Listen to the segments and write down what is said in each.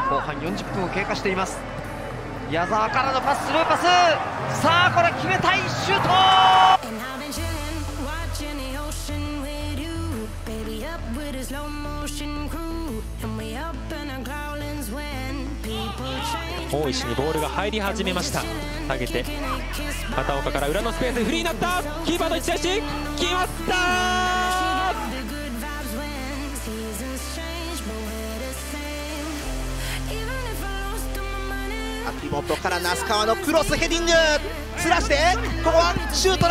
後半40分を経過しています。矢沢からのパス、スルーパス、さあこれ決めたい、シュート。 大石にボールが入り始めました。下げて片岡から裏のスペース、フリーになった。キーパーと一対一、決まった。 秋元から那須川のクロスヘディング、ずらしてここはシュートだ。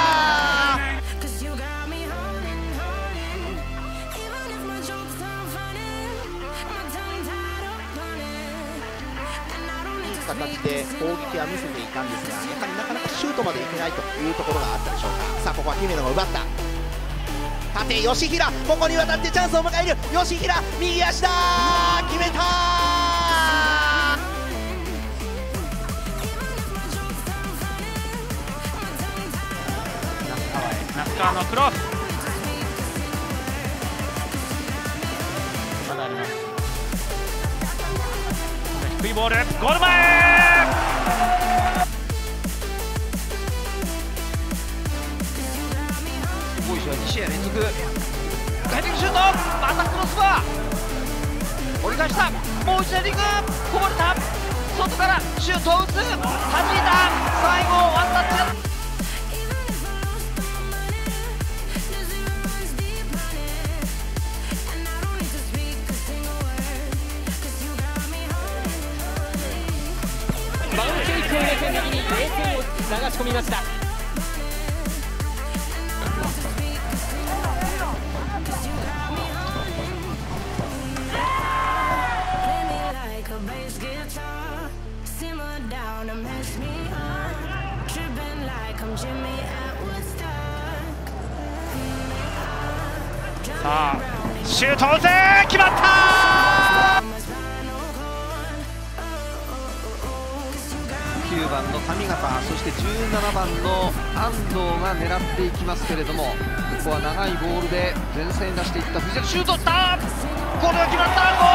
形で攻撃は見せていたんですが、やはりなかなかシュートまでいけないというところがあったでしょうか。さあここは姫野が奪った。縦吉平、ここに渡ってチャンスを迎える。吉平右足だ、決めた。 那須川のクロス、まだあります。低いボール、ゴール前。 大石は2試合連続ヘディングシュート、またクロスバー折り返した、もう一度ヘディング、こぼれた、外からシュートを打つ、弾いた、最後ワンタッチ。 バウンドキックを入れて右に0点を流し込みました。さあシュートを打つ、決まった。 9番の上方、そして17番の安藤が狙っていきますけれども、ここは長いボールで前線に出していった藤崎、シュート打った、これは決まった、ゴ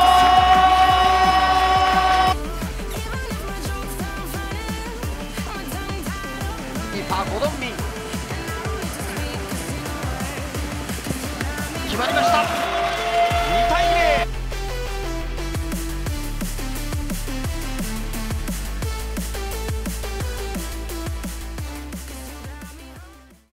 ール。キーパーゴドンビン、決まりました。